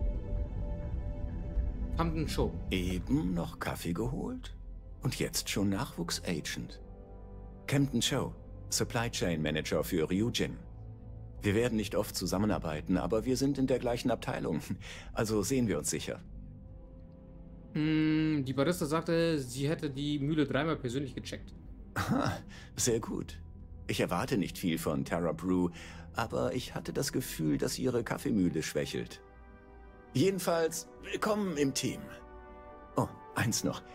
Camden Cho. Eben noch Kaffee geholt? Und jetzt schon Nachwuchsagent. Camden Cho, Supply Chain Manager für Ryujin. Wir werden nicht oft zusammenarbeiten, aber wir sind in der gleichen Abteilung. Also sehen wir uns sicher. Hm, die Barista sagte, sie hätte die Mühle dreimal persönlich gecheckt. Aha, sehr gut. Ich erwarte nicht viel von Terra Brew, aber ich hatte das Gefühl, dass ihre Kaffeemühle schwächelt. Jedenfalls, willkommen im Team. Oh, eins noch.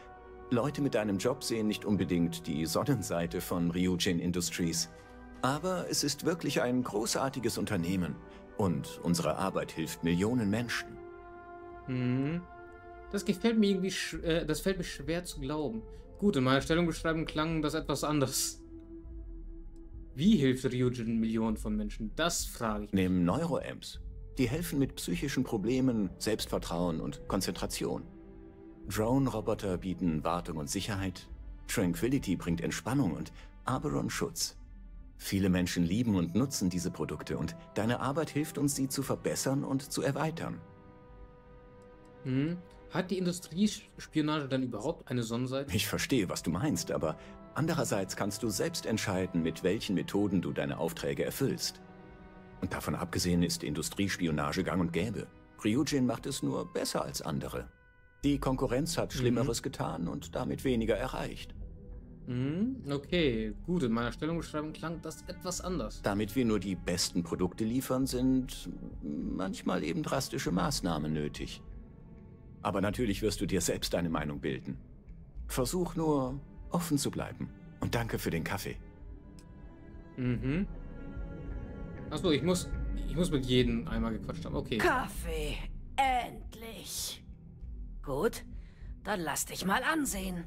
Leute mit deinem Job sehen nicht unbedingt die Sonnenseite von Ryujin Industries. Aber es ist wirklich ein großartiges Unternehmen. Und unsere Arbeit hilft Millionen Menschen. Mhm. Das gefällt mir irgendwie, sch- äh, das fällt mir schwer zu glauben. Gut, in meiner Stellungbeschreibung klang das etwas anders. Wie hilft Ryujin Millionen von Menschen? Das frage ich. Nimm Neuroamps. Die helfen mit psychischen Problemen, Selbstvertrauen und Konzentration. Drone-Roboter bieten Wartung und Sicherheit. Tranquility bringt Entspannung und Arberon Schutz. Viele Menschen lieben und nutzen diese Produkte und deine Arbeit hilft uns, sie zu verbessern und zu erweitern. Hm. Hat die Industriespionage dann überhaupt eine Sonnenseite? Ich verstehe, was du meinst, aber andererseits kannst du selbst entscheiden, mit welchen Methoden du deine Aufträge erfüllst. Und davon abgesehen ist Industriespionage gang und gäbe. Ryujin macht es nur besser als andere. Die Konkurrenz hat Schlimmeres mhm. getan und damit weniger erreicht. Mhm, okay, gut, in meiner Stellungbeschreibung klang das etwas anders. Damit wir nur die besten Produkte liefern, sind manchmal eben drastische Maßnahmen nötig. Aber natürlich wirst du dir selbst deine Meinung bilden. Versuch nur, offen zu bleiben. Und danke für den Kaffee. Mhm. Achso, ich muss, ich muss mit jedem einmal gequatscht haben. Okay. Kaffee. Endlich. Gut, dann lass dich mal ansehen.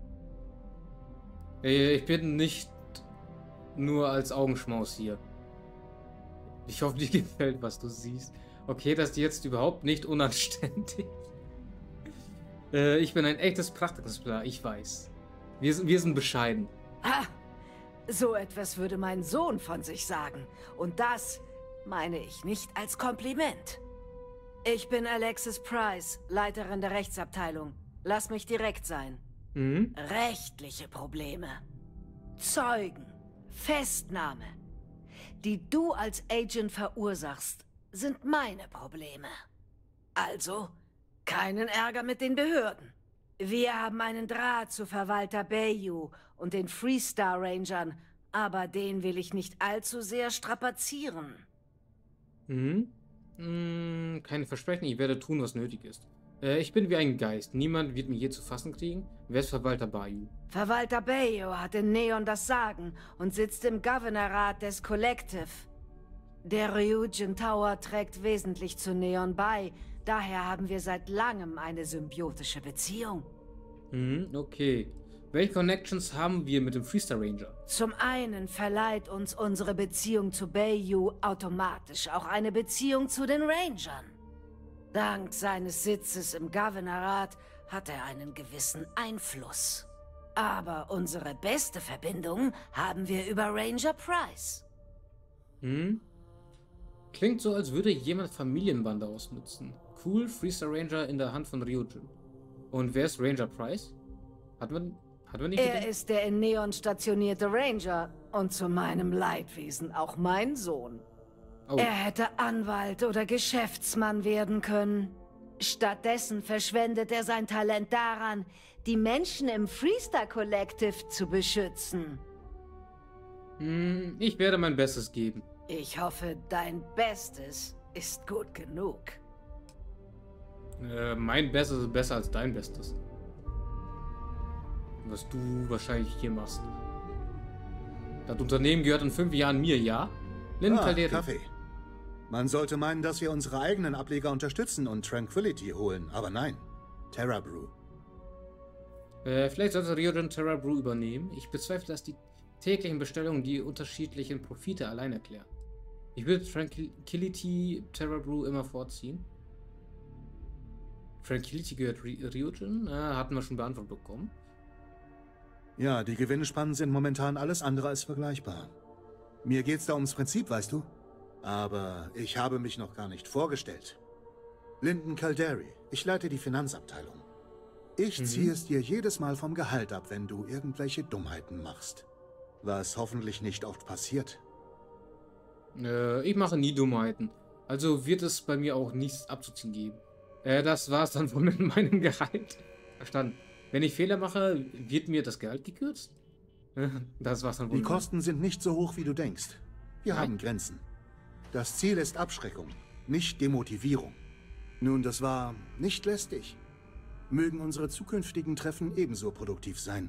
Ich bin nicht nur als Augenschmaus hier. Ich hoffe, dir gefällt, was du siehst. Okay, das ist jetzt überhaupt nicht unanständig. Äh, ich bin ein echtes Prachtexemplar, ich weiß. Wir sind, wir sind bescheiden. Ha! So etwas würde mein Sohn von sich sagen. Und das meine ich nicht als Kompliment. Ich bin Alexis Price, Leiterin der Rechtsabteilung. Lass mich direkt sein. Mhm. Rechtliche Probleme. Zeugen. Festnahme. Die du als Agent verursachst, sind meine Probleme. Also, keinen Ärger mit den Behörden. Wir haben einen Draht zu Verwalter Bayou und den Freestar Rangern, aber den will ich nicht allzu sehr strapazieren. Mhm. Hm, keine Versprechen, ich werde tun, was nötig ist. Äh, ich bin wie ein Geist. Niemand wird mich hier zu fassen kriegen. Wer ist Verwalter Bayou? Verwalter Bayou hat in Neon das Sagen und sitzt im Governorrat des Collective. Der Ryujin Tower trägt wesentlich zu Neon bei. Daher haben wir seit langem eine symbiotische Beziehung. Hm, okay. Welche Connections haben wir mit dem Freestar Ranger? Zum einen verleiht uns unsere Beziehung zu Bayou automatisch auch eine Beziehung zu den Rangern. Dank seines Sitzes im Governorrat hat er einen gewissen Einfluss. Aber unsere beste Verbindung haben wir über Ranger Price. Hm? Klingt so, als würde jemand Familienbande ausnutzen. Cool, Freestar Ranger in der Hand von Ryujin. Und wer ist Ranger Price? Hat man... Er ist der in Neon stationierte Ranger und zu meinem Leidwesen auch mein Sohn. Oh. Er hätte Anwalt oder Geschäftsmann werden können. Stattdessen verschwendet er sein Talent daran, die Menschen im Freestar Collective zu beschützen. Hm, ich werde mein Bestes geben. Ich hoffe, dein Bestes ist gut genug. Äh, mein Bestes ist besser als dein Bestes. Was du wahrscheinlich hier machst. Das Unternehmen gehört in fünf Jahren mir, ja? Linden ah, Kaffee. Man sollte meinen, dass wir unsere eigenen Ableger unterstützen und Tranquility holen, aber nein. Terra Brew. Äh, vielleicht sollte Ryujin Terra Brew übernehmen. Ich bezweifle, dass die täglichen Bestellungen die unterschiedlichen Profite allein erklären. Ich würde Tranquility Terra Brew immer vorziehen. Tranquility gehört Ryujin? Äh, hatten wir schon beantwortet bekommen. Ja, die Gewinnspannen sind momentan alles andere als vergleichbar. Mir geht's da ums Prinzip, weißt du? Aber ich habe mich noch gar nicht vorgestellt. Linden Calderi, ich leite die Finanzabteilung. Ich mhm. ziehe es dir jedes Mal vom Gehalt ab, wenn du irgendwelche Dummheiten machst. Was hoffentlich nicht oft passiert. Äh, ich mache nie Dummheiten. Also wird es bei mir auch nichts abzuziehen geben. Äh, das war's dann von meinem Gehalt. Verstanden. Wenn ich Fehler mache, wird mir das Gehalt gekürzt? Das war's dann wohl. Die Kosten sind nicht so hoch, wie du denkst. Wir Nein. haben Grenzen. Das Ziel ist Abschreckung, nicht Demotivierung. Nun, das war nicht lästig. Mögen unsere zukünftigen Treffen ebenso produktiv sein.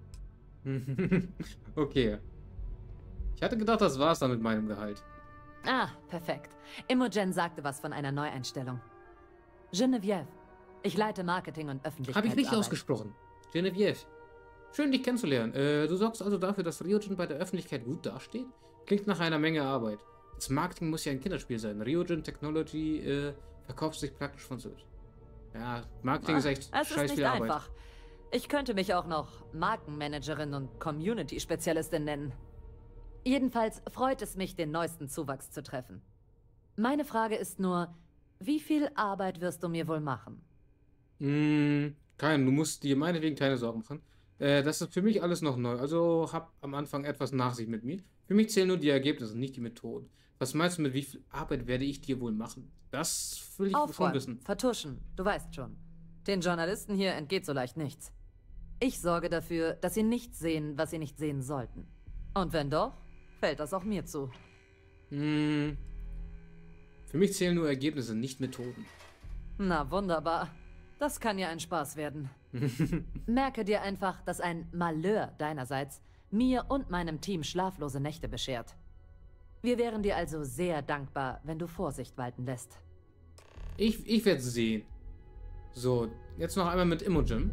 Okay. Ich hatte gedacht, das war's dann mit meinem Gehalt. Ah, perfekt. Imogen sagte was von einer Neueinstellung. Geneviève. Ich leite Marketing und Öffentlichkeitsarbeit. Habe ich richtig ausgesprochen. Geneviève. Schön, dich kennenzulernen. Äh, du sorgst also dafür, dass Ryujin bei der Öffentlichkeit gut dasteht? Klingt nach einer Menge Arbeit. Das Marketing muss ja ein Kinderspiel sein. Ryujin Technology äh, verkauft sich praktisch von selbst. Ja, Marketing Ah, ist echt es scheiß ist nicht viel Arbeit. einfach. Ich könnte mich auch noch Markenmanagerin und Community-Spezialistin nennen. Jedenfalls freut es mich, den neuesten Zuwachs zu treffen. Meine Frage ist nur, wie viel Arbeit wirst du mir wohl machen? Hm, kein, du musst dir meinetwegen keine Sorgen machen. Äh, das ist für mich alles noch neu. Also hab am Anfang etwas Nachsicht mit mir. Für mich zählen nur die Ergebnisse, nicht die Methoden. Was meinst du mit wie viel Arbeit werde ich dir wohl machen? Das will ich schon Aufräumen, wissen. vertuschen, du weißt schon. Den Journalisten hier entgeht so leicht nichts. Ich sorge dafür, dass sie nicht sehen, was sie nicht sehen sollten. Und wenn doch, fällt das auch mir zu. Hm, für mich zählen nur Ergebnisse, nicht Methoden. Na wunderbar. Das kann ja ein Spaß werden. Merke dir einfach, dass ein Malheur deinerseits mir und meinem Team schlaflose Nächte beschert. Wir wären dir also sehr dankbar, wenn du Vorsicht walten lässt. Ich, ich werde sehen. So, jetzt noch einmal mit Imogen.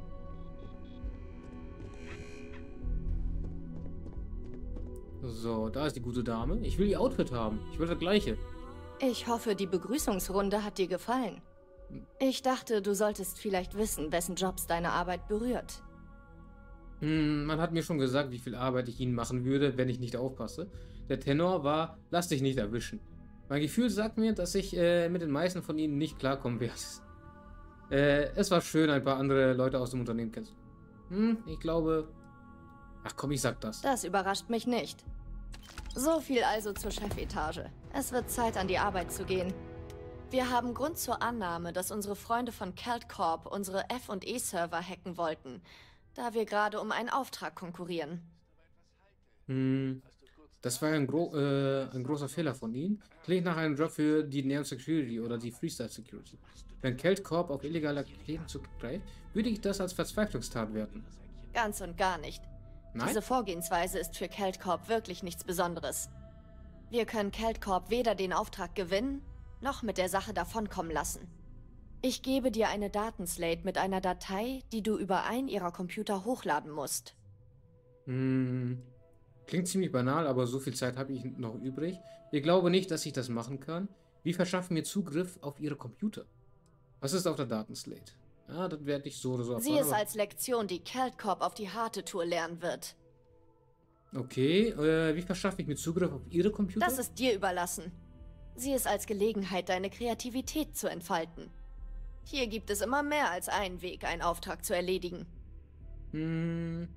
So, da ist die gute Dame. Ich will ihr Outfit haben. Ich will das gleiche. Ich hoffe, die Begrüßungsrunde hat dir gefallen. Ich dachte, du solltest vielleicht wissen, wessen Jobs deine Arbeit berührt. Hm, man hat mir schon gesagt, wie viel Arbeit ich ihnen machen würde, wenn ich nicht aufpasse. Der Tenor war, lass dich nicht erwischen. Mein Gefühl sagt mir, dass ich äh, mit den meisten von ihnen nicht klarkommen werde. Äh, es war schön, ein paar andere Leute aus dem Unternehmen kennenzulernen. Hm, ich glaube... Ach komm, ich sag das. Das überrascht mich nicht. So viel also zur Chefetage. Es wird Zeit, an die Arbeit zu gehen. Wir haben Grund zur Annahme, dass unsere Freunde von Kelt Corp unsere F und E-Server hacken wollten, da wir gerade um einen Auftrag konkurrieren. Hm, das war ein, gro äh, ein großer Fehler von ihnen. Klingt nach einem Job für die Neon Security oder die Freestyle Security. Wenn Kelt Corp auf illegale Aktivitäten zugreift, würde ich das als Verzweiflungstat werten. Ganz und gar nicht. Nein? Diese Vorgehensweise ist für Kelt Corp wirklich nichts Besonderes. Wir können Kelt Corp weder den Auftrag gewinnen, noch mit der Sache davonkommen lassen. Ich gebe dir eine Datenslate mit einer Datei, die du über einen ihrer Computer hochladen musst. Hm, klingt ziemlich banal, aber so viel Zeit habe ich noch übrig. Ich glaube nicht, dass ich das machen kann. Wie verschaffen wir Zugriff auf ihre Computer? Was ist auf der Datenslate? Ja, das werde ich so oder so erfahren. Sieh es als Lektion, die Kelt Corp auf die harte Tour lernen wird. Okay, äh, wie verschaffe ich mir Zugriff auf ihre Computer? Das ist dir überlassen. Sieh es als Gelegenheit, deine Kreativität zu entfalten. Hier gibt es immer mehr als einen Weg, einen Auftrag zu erledigen. Hm.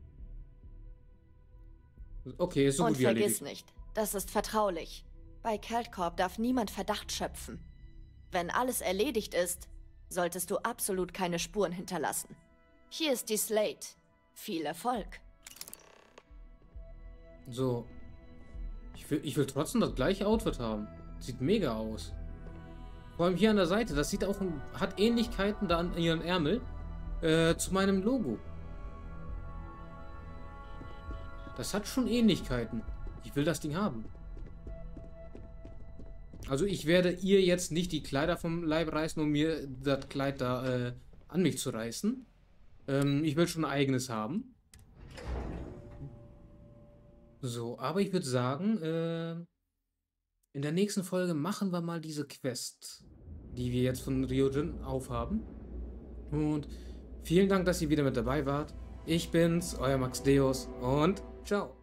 Okay, ist so Und gut wie vergiss erledigt. nicht, das ist vertraulich. Bei Kelt Corp darf niemand Verdacht schöpfen. Wenn alles erledigt ist, solltest du absolut keine Spuren hinterlassen. Hier ist die Slate. Viel Erfolg. So. Ich will, ich will trotzdem das gleiche Outfit haben. Sieht mega aus. Vor allem hier an der Seite, das sieht auch, hat Ähnlichkeiten da an ihren Ärmel äh, zu meinem Logo. Das hat schon Ähnlichkeiten. Ich will das Ding haben. Also ich werde ihr jetzt nicht die Kleider vom Leib reißen, um mir das Kleid da äh, an mich zu reißen. Ähm, ich will schon ein eigenes haben. So, aber ich würde sagen, äh, in der nächsten Folge machen wir mal diese Quest, die wir jetzt von Ryujin aufhaben. Und vielen Dank, dass ihr wieder mit dabei wart. Ich bin's, euer Max Deus und ciao.